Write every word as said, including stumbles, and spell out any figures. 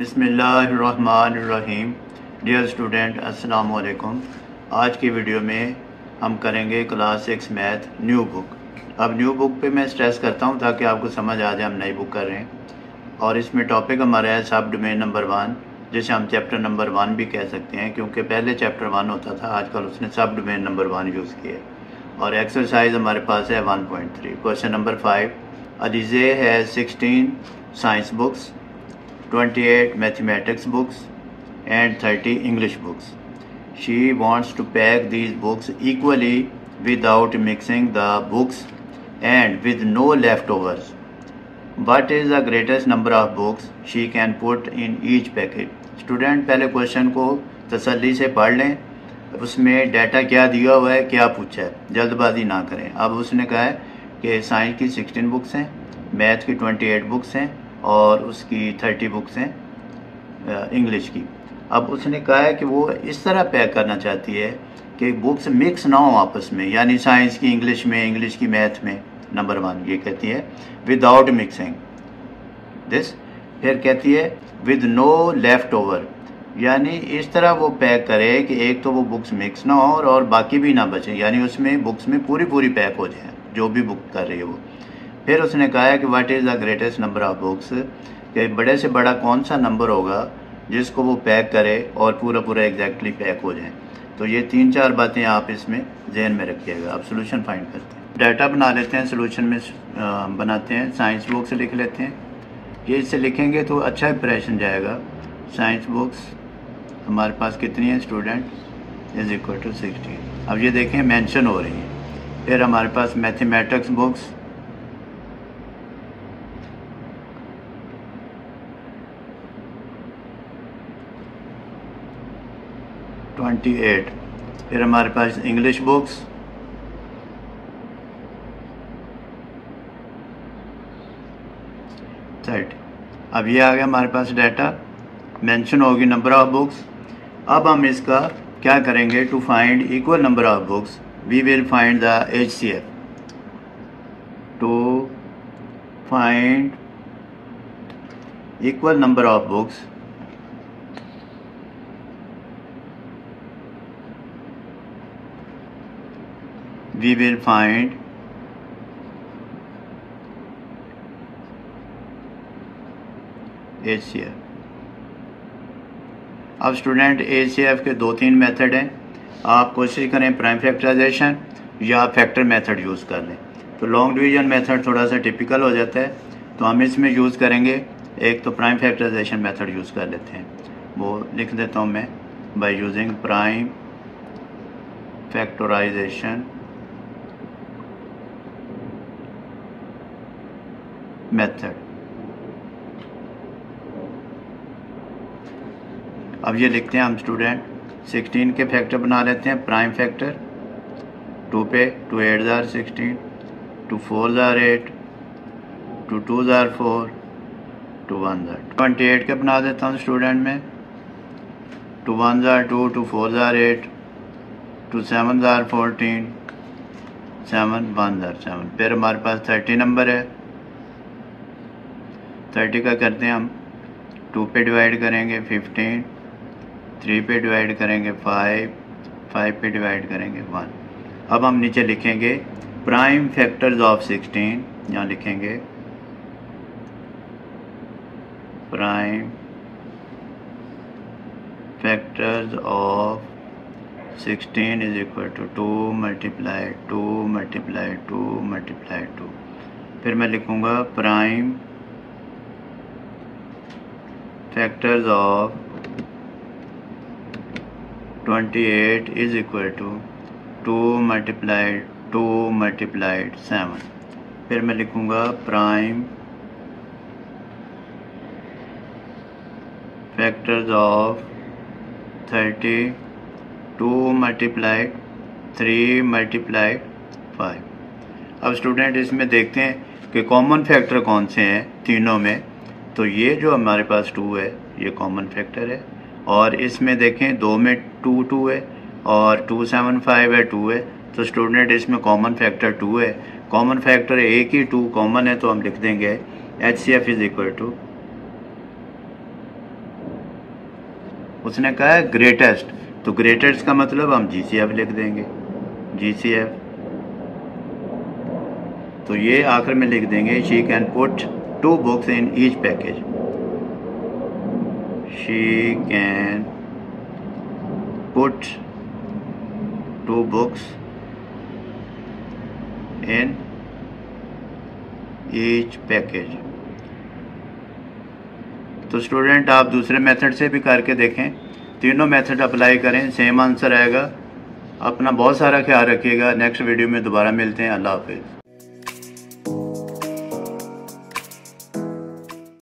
बिस्मिल्लाहिर्रहमानिर्रहीम। Dear student, अस्सलाम वालेकुम। आज की वीडियो में हम करेंगे class six math new book. अब न्यू बुक पे मैं स्ट्रेस करता हूँ ताकि आपको समझ आ जाए हम नई बुक कर रहे हैं। और इसमें टॉपिक हमारा है सब डोमेन नंबर वन, जिसे हम चैप्टर नंबर वन भी कह सकते हैं, क्योंकि पहले चैप्टर वन होता था, आजकल उसने सब डोमेन नंबर वन यूज़ किया है। और एक्सरसाइज हमारे पास है one point three. Question number five, Alizeh has sixteen science books, twenty-eight mathematics books and thirty English books. She wants to pack these books equally without mixing the books and with no leftovers. What is the greatest number of books she can put in each packet? Student पहले question को तसल्ली से पढ़ लें, उसमें data क्या दिया हुआ है, क्या पूछा है, जल्दबाजी ना करें। अब उसने कहा है कि साइंस की सिक्सटीन बुक्स हैं, मैथ की ट्वेंटी एट बुक्स हैं और उसकी थर्टी बुक्स हैं इंग्लिश की। अब उसने कहा है कि वो इस तरह पैक करना चाहती है कि बुक्स मिक्स ना हो आपस में, यानी साइंस की इंग्लिश में, इंग्लिश की मैथ में। नंबर वन ये कहती है विदाउट मिक्सिंग दिस। फिर कहती है विद नो लेफ्ट ओवर, यानी इस तरह वो पैक करे कि एक तो वो बुक्स मिक्स ना हो और, और बाकी भी ना बचे, यानी उसमें बुक्स में पूरी पूरी पैक हो जाए जो भी बुक कर रही है वो। फिर उसने कहा है कि what is the greatest number of books, कि बड़े से बड़ा कौन सा नंबर होगा जिसको वो पैक करे और पूरा पूरा एग्जैक्टली पैक हो जाए। तो ये तीन चार बातें आप इसमें जहन में रखिएगा। अब सोल्यूशन फाइंड करते हैं, डाटा बना लेते हैं, सोल्यूशन में आ, बनाते हैं। साइंस बुक से लिख लेते हैं, ये इससे लिखेंगे तो अच्छा इंप्रेशन जाएगा। साइंस बुक्स हमारे पास कितनी है student, is equal to sixteen. अब ये देखें मेंशन हो रही हैं। फिर हमारे पास मैथमेटिक्स बुक्स ट्वेंटी एट। फिर हमारे पास इंग्लिश बुक्स थर्टी। अब ये आ गया हमारे पास डाटा, मेंशन होगी नंबर ऑफ बुक्स। अब हम इसका क्या करेंगे, to find equal number of books we will find the H C F. To find equal number of books we will find H C F। अब स्टूडेंट H C F के दो तीन method हैं, आप कोशिश करें प्राइम फैक्टराइजेशन या factor method use कर लें। तो लॉन्ग डिवीजन मेथड थोड़ा सा टिपिकल हो जाता है, तो हम इसमें यूज़ करेंगे। एक तो प्राइम फैक्टराइजेशन मेथड यूज़ कर लेते हैं, वो लिख देता हूँ मैं, by using prime factorization method. अब ये लिखते हैं हम स्टूडेंट, सिक्सटीन के फैक्टर बना लेते हैं। प्राइम फैक्टर टू पे, टू एट ज़ार सिक्सटीन, टू फोर ज़ार एट, टू टू ज़ार फोर, टू वन ज़ार ट्वेंटी एट के बना देता हूँ स्टूडेंट में। टू वन ज़ार टू, टू फोर ज़ार एट, टू सेवन ज़ार फोरटीन, सेवन वन ज़ार सेवन। फिर हमारे पास थर्टी नंबर है, थर्टी का करते हैं हम, टू पे डिवाइड करेंगे फिफ्टीन, थ्री पे डिवाइड करेंगे फाइव, फाइव पे डिवाइड करेंगे वन। अब हम नीचे लिखेंगे प्राइम फैक्टर्स ऑफ सिक्सटीन, यहाँ लिखेंगे prime factors of sixteen is equal to two multiply two multiply two multiply two. फिर मैं लिखूँगा prime factors of twenty eight is equal to two multiplied two multiplied seven. फिर मैं लिखूँगा prime factors of thirty two multiplied three multiplied five. अब student इसमें देखते हैं कि कॉमन फैक्टर कौन से हैं तीनों में। तो ये जो हमारे पास टू है ये कॉमन फैक्टर है, और इसमें देखें दो में टू टू है और टू सेवन फाइव है टू है, तो स्टूडेंट इसमें कॉमन फैक्टर टू है। कॉमन फैक्टर एक ही टू कॉमन है, तो हम लिख देंगे H C F is equal to उसने कहा है ग्रेटेस्ट, तो ग्रेटेस्ट का मतलब हम जी सी एफ लिख देंगे, जी सी एफ। तो ये आखिर में लिख देंगे she can put two books in each package, she can put two books in each package. तो स्टूडेंट आप दूसरे मेथड से भी करके देखें, तीनों मेथड अप्लाई करें, सेम आंसर आएगा। अपना बहुत सारा ख्याल रखिएगा। नेक्स्ट वीडियो में दोबारा मिलते हैं। अल्लाह हाफिज़।